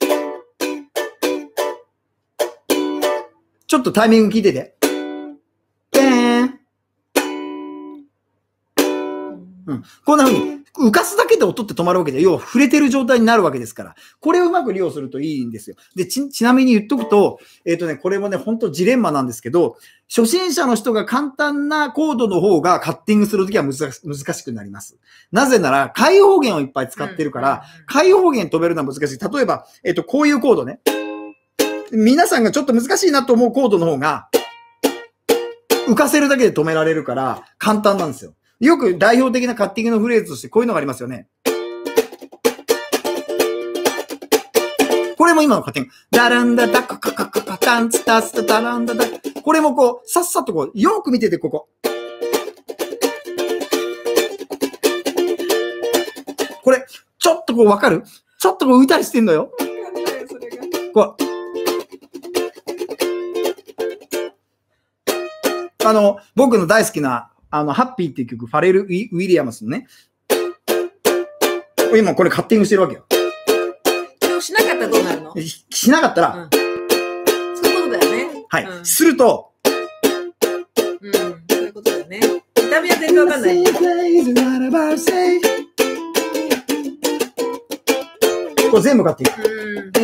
Speaker 2: ちょっとタイミング聞いてて。でーん。うん。こんな風に。浮かすだけで音って止まるわけで、要は触れてる状態になるわけですから。これをうまく利用するといいんですよ。で、ち、ちなみに言っとくと、えっとね、これもね、本当ジレンマなんですけど、初心者の人が簡単なコードの方がカッティングするときは難し、難しくなります。なぜなら、開放弦をいっぱい使ってるから、開放弦飛べるのは難しい。例えば、えっと、こういうコードね。皆さんがちょっと難しいなと思うコードの方が、浮かせるだけで止められるから、簡単なんですよ。よく代表的なカッティングのフレーズとしてこういうのがありますよね。これも今のカッティング。ダランダダカカカカカタンツタスタダランダダ。これもこう、さっさとこう、よく見てて、ここ。これ、ちょっとこうわかる？ちょっとこう浮いたりしてんのよ。こう。あの、僕の大好きな、あの、ハッピーっていう曲、ファレル・ウィリアムスのね。今これカッティングしてるわけよ。
Speaker 3: それをしなかったらどうなるの？
Speaker 2: しなかったら、
Speaker 3: うん、そういうことだよね。
Speaker 2: はい。
Speaker 3: うん、す
Speaker 2: ると、
Speaker 3: うん、そういうことだよね。痛みは全然わかんない。
Speaker 2: これ全部カッティング。うん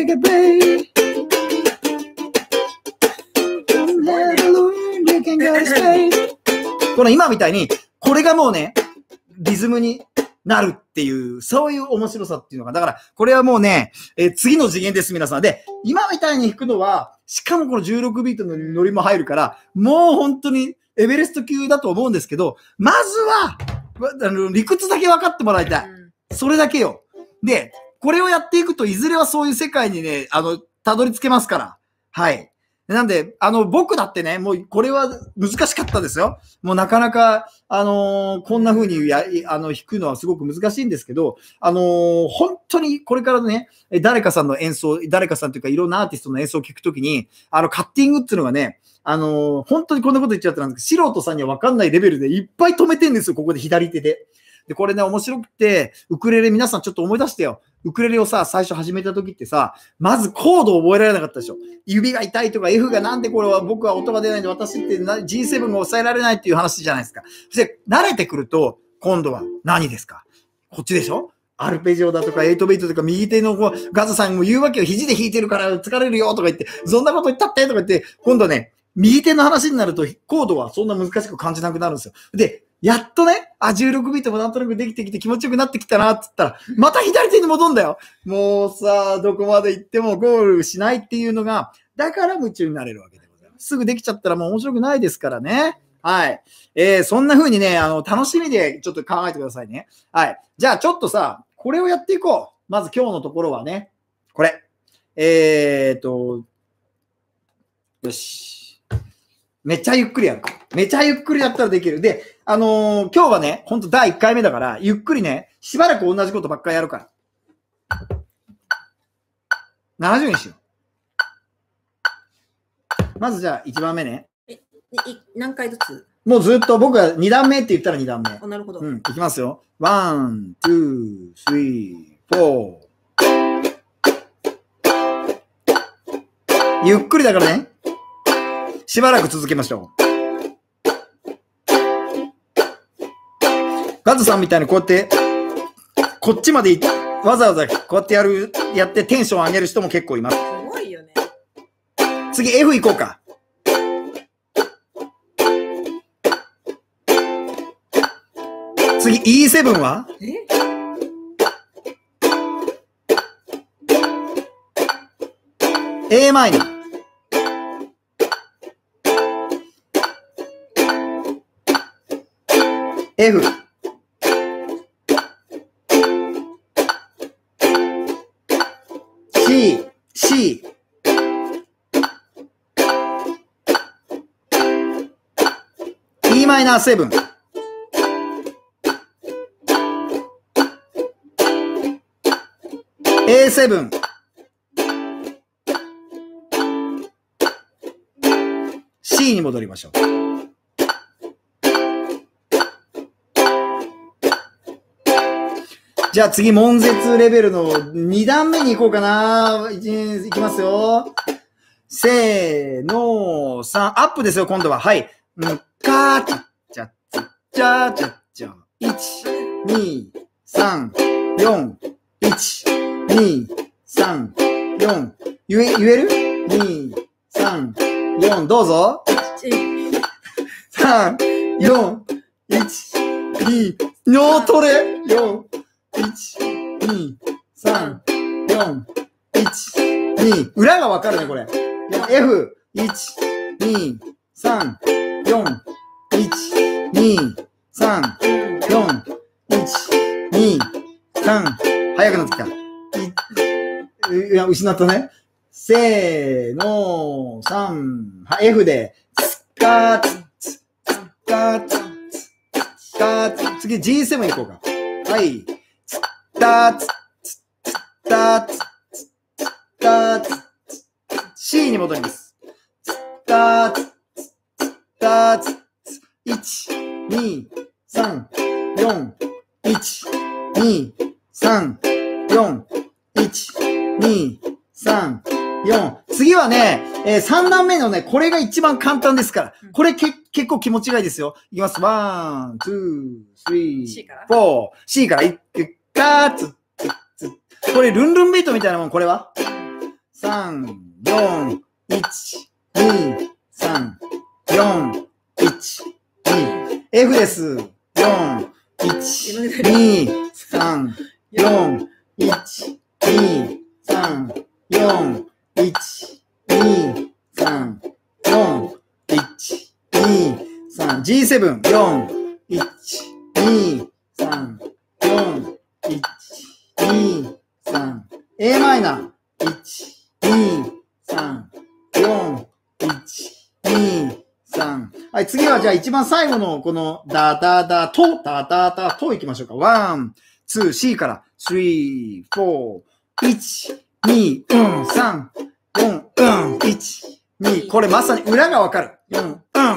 Speaker 2: この今みたいに、これがもうね、リズムになるっていう、そういう面白さっていうのが、だから、これはもうね、えー、次の次元です、皆さん。で、今みたいに弾くのは、しかもこのじゅうろくビートのノリも入るから、もう本当にエベレスト級だと思うんですけど、まずは、あの、理屈だけ分かってもらいたい。それだけよ。で、これをやっていくと、いずれはそういう世界にね、あの、たどり着けますから。はい。なんで、あの、僕だってね、もう、これは難しかったですよ。もうなかなか、あのー、こんな風にや、あの、弾くのはすごく難しいんですけど、あのー、本当にこれからね、誰かさんの演奏、誰かさんというかいろんなアーティストの演奏を聞くときに、あの、カッティングっていうのがね、あのー、本当にこんなこと言っちゃってなんですけど、素人さんにはわかんないレベルでいっぱい止めてんですよ、ここで左手で。で、これね、面白くて、ウクレレ皆さんちょっと思い出してよ。ウクレレをさ、最初始めた時ってさ、まずコードを覚えられなかったでしょ。指が痛いとか F がなんでこれは僕は音が出ないんで私って ジーセブン が抑えられないっていう話じゃないですか。そして慣れてくると、今度は何ですか？こっちでしょ？ アルペジオだとか、エイトビートとか、右手のこうガズさんも言うわけよ。肘で弾いてるから疲れるよとか言って、そんなこと言ったってとか言って、今度ね、右手の話になると、コードはそんな難しく感じなくなるんですよ。で、やっとね、あ、じゅうろくビートもなんとなくできてきて気持ちよくなってきたなって言ったら、また左手に戻んだよ。もうさ、どこまで行ってもゴールしないっていうのが、だから夢中になれるわけでございます。すぐできちゃったらもう面白くないですからね。はい。えー、そんな風にね、あの、楽しみでちょっと考えてくださいね。はい。じゃあちょっとさ、これをやっていこう。まず今日のところはね、これ。えーと、よし。めっちゃゆっくりやる。めっちゃゆっくりやったらできる。で、あのー、今日はね、ほんとだいいっかいめだから、ゆっくりね、しばらく同じことばっかりやるから。ななじゅうにしよう。まずじゃあいちばんめね。
Speaker 3: え、い何回ずつ？
Speaker 2: もうずっと僕がにだんめって言ったらにだんめ。
Speaker 3: あ、なるほど。
Speaker 2: うん、いきますよ。ワン、ツー、スリー、フォー。ゆっくりだからね。しばらく続けましょう。ガズさんみたいにこうやって、こっちまでわざわざこうやってやる、やってテンション上げる人も結構います。
Speaker 3: すごいよね。
Speaker 2: 次 F 行こうか。次 イーセブン は
Speaker 3: え
Speaker 2: ？A マイナー。F。C、C。E マイナーセブン。エーセブン。C に戻りましょう。じゃあ次、悶絶レベルのにだんめに行こうかな。いきますよ。せーの、さん、アップですよ、今度は。はい。うん、かーちゃ、ちゃ、ちゃ、ちゃ、ちゃ、いち、に、さん、よん、いち、に、さん、よん。言え、言える ?に、さん、よん、どうぞ。さん、よん、いち、に、脳トレ ?よん、いち、に、さん、よん、いち、に、裏がわかるね、これ。F、いち、に、さん、よん、いち、に、さん、よん、いち、に、さん、早くなってきた。いや、失ったね。せーの、さん、は、F で、つかーつ、つかーつ、つかーつ、次 ジーセブン 行こうか。はい。つったつ、つったつ、つったつ、C に戻ります。つったつ、つったつ、いち、に、さん、よん、いち、に、さん、よん、いち、に、さん、よん。次はね、えー、さんだんめのね、これが一番簡単ですから。これけ結構気持ちがいいですよ。いきます。ワン、ツー、スリー、フォー。C からいくかーつ、つ、つ。これルンルンビートみたいなもん、これはさん、よん、いち、に、さん、よん、いち、に。F です。よん、いち、に、さん、よん、いち、に、さん、よん、いち、に、さん、よん、いち、に、さん、ジーセブン、よん、いち、に、さん、よん、いち、に、さん、A マイナー、いち、に、さん、よん、いち、に、さん。はい、次はじゃあ一番最後のこのダダダと、ダダダといきましょうか。ワン、ツー、C から、スリー、フォー、いち、に、うん、さん、よん、うん、いち、に、これまさに裏がわかる。よん、うん、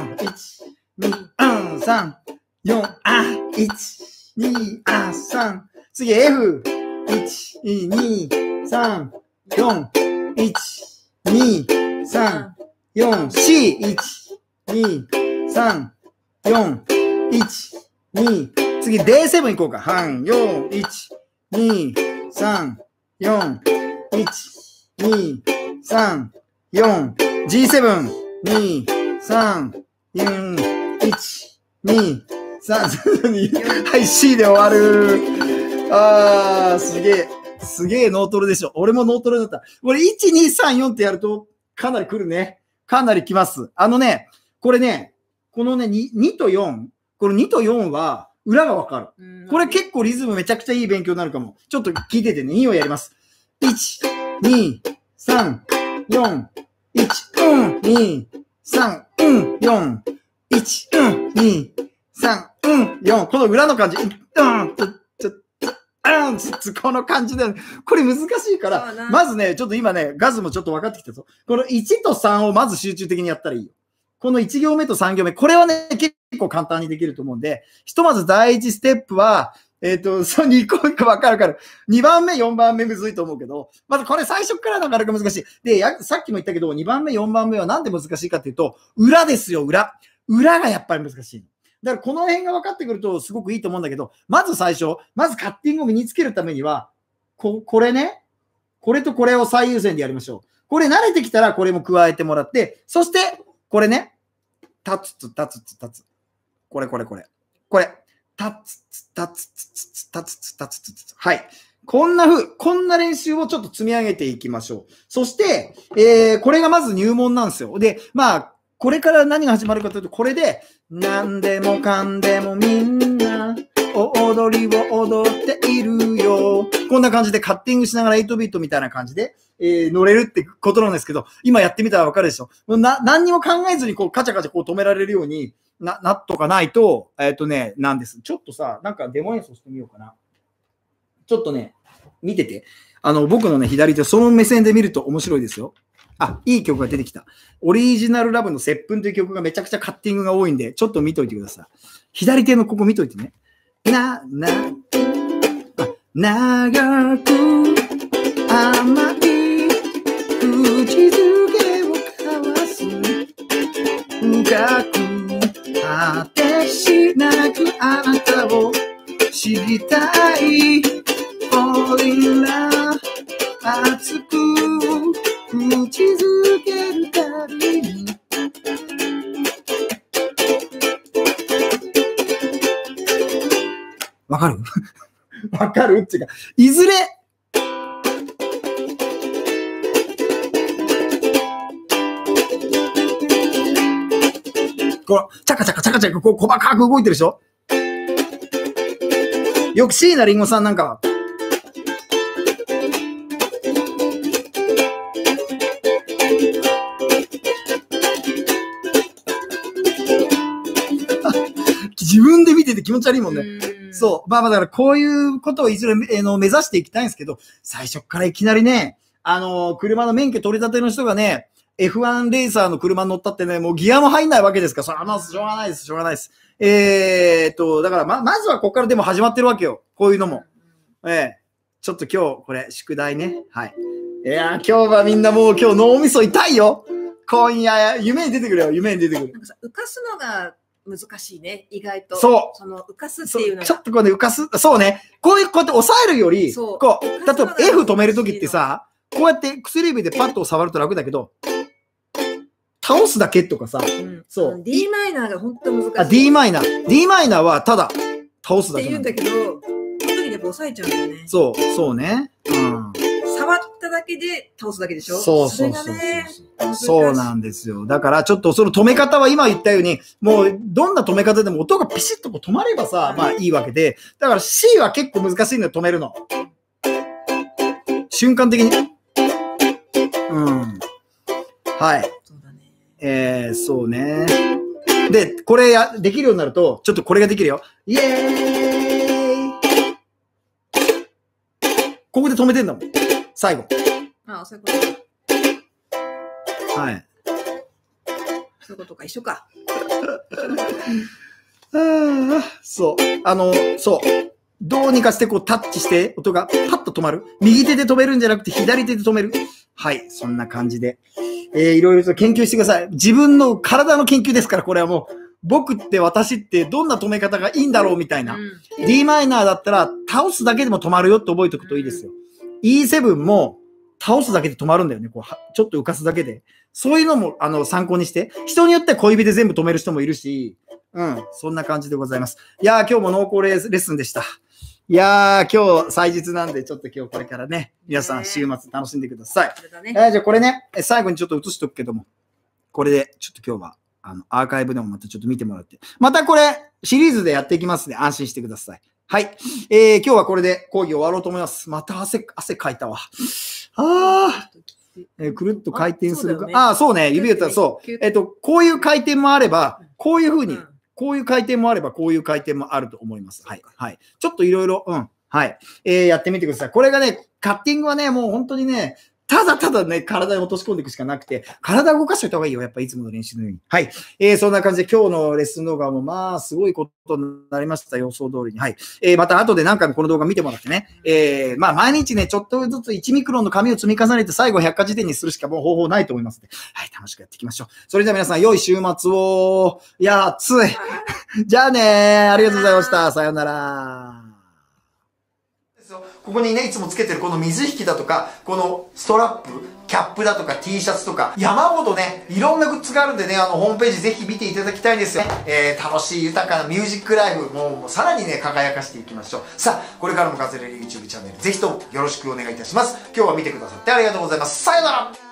Speaker 2: いち、に、うん、さん、よん、あ、いち、に、あ、さん。次 F、いち、に、さん、よん、いち、に、さん、よん、C、いち、に、さん、よん、いち、に、次 ディーセブン 行こうか。はん、よん、いち、 に、さん、よん、いち、に、さん、よん、ジーセブン、に、さん、よん、いち、に、さん、はい、C で終わる。あー、すげえ。すげえ脳トレでしょ。俺も脳トレだった。これいち、に、さん、よんってやるとかなり来るね。かなり来ます。あのね、これね、このね、に, にとよん、このにとよんは裏がわかる。これ結構リズムめちゃくちゃいい勉強になるかも。ちょっと聞いててね、にをやります。いち、に、さん、よん、いち、うん、に、さん、うん、よん、いち、うん、に、さん、うん、よん。この裏の感じ、うん、ちょ、ちょ、うん、つこの感じで、これ難しいから、まずね、ちょっと今ね、ガズもちょっと分かってきたぞ。このいちとさんをまず集中的にやったらいいよ。このいち行目とさん行目、これはね、結構簡単にできると思うんで、ひとまず第一ステップは、えっと、そのに個一個分かるから、にばんめ、よんばんめむずいと思うけど、まずこれ最初からなかなか難しい。で、やさっきも言ったけど、にばんめ、よんばんめはなんで難しいかっていうと、裏ですよ、裏。裏がやっぱり難しい。だからこの辺が分かってくるとすごくいいと思うんだけど、まず最初、まずカッティングを身につけるためには、こ、これね、これとこれを最優先でやりましょう。これ慣れてきたらこれも加えてもらって、そして、これね、立つつ、立つつ、立つ。これこれこれ。これ。立つつ、立つつ、立つつ、立つつ。はい。こんな風、こんな練習をちょっと積み上げていきましょう。そして、えー、これがまず入門なんですよ。で、まあ、これから何が始まるかというと、これで、何でもかんでもみんな、踊りを踊っているよ。こんな感じでカッティングしながらはちビートみたいな感じで、えー、乗れるってことなんですけど、今やってみたらわかるでしょ。な、何にも考えずにこうカチャカチャこう止められるようにな、なっとかないと、えっとね、なんです。ちょっとさ、なんかデモ演奏してみようかな。ちょっとね、見てて。あの、僕のね、左手、その目線で見ると面白いですよ。あ、いい曲が出てきた。オリジナルラブの接吻という曲がめちゃくちゃカッティングが多いんで、ちょっと見といてください。左手のここ見といてね。な、な、あ、長く甘い口づけを交わす。深く果てしなくあなたを知りたい。Fall in love 熱く口づけるたびにわかるわかるっていうか、いずれこう、チャカチャカチャカチャカこう細かく動いてるでしょ。よく椎名林檎さんなんかは自分で見てて気持ち悪いもんね。そう。まあまあだからこういうことをいずれ、えー、の目指していきたいんですけど、最初からいきなりね、あのー、車の免許取り立ての人がね、エフワン レーサーの車に乗ったってね、もうギアも入んないわけですから、それはまあしょうがないです、しょうがないです。えーっと、だからま、まずはここからでも始まってるわけよ。こういうのも。ええー、ちょっと今日、これ、宿題ね。はい。いやー、今日はみんなもう今日脳みそ痛いよ。今夜、夢に出てくるよ、夢に出てくる。
Speaker 3: なんかさ、浮かすのが難しいね、意外と。
Speaker 2: そう。
Speaker 3: その浮かすっていうのが。
Speaker 2: ちょっとこうね、浮かす。そうね。こういう、こうやって押さえるより、
Speaker 3: そう
Speaker 2: こう、例えば F 止めるときってさ、こうやって薬指でパッと触ると楽だけど、倒すだけとかさ、うん、そう。
Speaker 3: D マイナーが本当難しい。
Speaker 2: あ、D マイナー。D マイナーはただ倒すだけ
Speaker 3: って言うんだけど、この時で押さえちゃうんだよね。
Speaker 2: そう、そうね。うん。
Speaker 3: 触っただけで倒すだけでしょ。
Speaker 2: そうそうそうそう。
Speaker 3: それがね、
Speaker 2: そうなんですよ。だからちょっとその止め方は今言ったように、もうどんな止め方でも音がピシッとこう止まればさ、まあいいわけで、だから C は結構難しいのよ、止めるの。瞬間的に。うん。はい。えー、そうね。で、これや、できるようになると、ちょっとこれができるよ。イエーイここで止めてんだもん。最後。
Speaker 3: ああ、そういうことか。
Speaker 2: はい。
Speaker 3: そういうことか、一緒か。
Speaker 2: あそう。あの、そう。どうにかしてこうタッチして音がパッと止まる。右手で止めるんじゃなくて左手で止める。はい。そんな感じで。えー、いろいろと研究してください。自分の体の研究ですから、これはもう、 僕って私ってどんな止め方がいいんだろうみたいな。
Speaker 3: うん
Speaker 2: ディー マイナーだったら倒すだけでも止まるよって覚えておくといいですよ。イーセブン も倒すだけで止まるんだよね。こうはちょっと浮かすだけで。そういうのもあの参考にして。人によっては小指で全部止める人もいるし、うん、そんな感じでございます。いやー、今日も濃厚レッスンでした。いやー、今日祭日なんで、ちょっと今日これからね、皆さん週末楽しんでください。
Speaker 3: ね、
Speaker 2: えー、じゃあこれね、最後にちょっと映しとくけども、これでちょっと今日はあのアーカイブでもまたちょっと見てもらって、またこれシリーズでやっていきますので安心してください。はい。えー、今日はこれで講義終わろうと思います。また汗、汗かいたわ。あー。えー、くるっと回転するか。ああー、そうね。指をたらそう。えっと、こういう回転もあれば、こういうふうに、こういう回転もあれば、こういう回転もあると思います。はい。はい。ちょっといろいろ、うん。はい。えー、やってみてください。これがね、カッティングはね、もう本当にね、ただただね、体に落とし込んでいくしかなくて、体を動かしておいた方がいいよ。やっぱいつもの練習のように。はい。えー、そんな感じで今日のレッスン動画もまあ、すごいことになりました。予想通りに。はい。えー、また後で何回もこの動画見てもらってね。えー、まあ、毎日ね、ちょっとずついちミクロンの紙を積み重ねて最後百科事典にするしかもう方法ないと思いますので。はい。楽しくやっていきましょう。それでは皆さん、良い週末を。いや、暑い。じゃあねー。ありがとうございました。さようなら。
Speaker 1: ここにね、いつもつけてるこの水引きだとか、このストラップ、キャップだとか T シャツとか、山ほどね、いろんなグッズがあるんでね、あの、ホームページぜひ見ていただきたいんですよ。えー、楽しい豊かなミュージックライブ、もう、もうさらにね、輝かしていきましょう。さあ、これからもガズレレ YouTube チャンネル、ぜひともよろしくお願いいたします。今日は見てくださってありがとうございます。さよなら。